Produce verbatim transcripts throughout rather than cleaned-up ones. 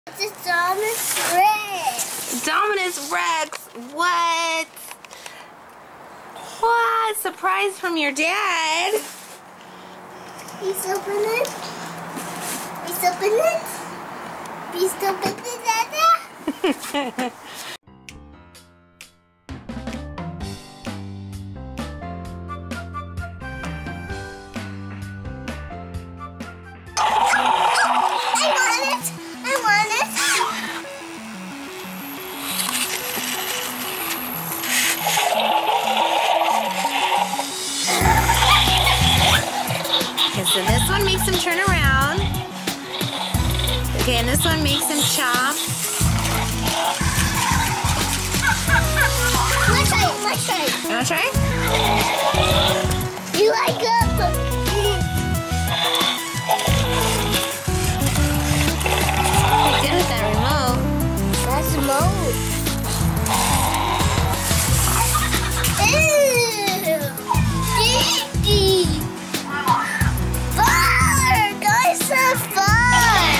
It's Dominus Rex. Dominus Rex. What? What? Surprise from your dad. Please open it. Please open it. Please open it, Dada. So this one makes him turn around. Okay, and this one makes him chop. Let's try it, let's try it. You wanna try? You like it? Good with that remote. That's remote. Ew! Sticky! Fun! Guys, have fun!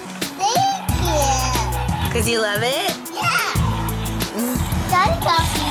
Because you love it? Yeah. Daddy got me.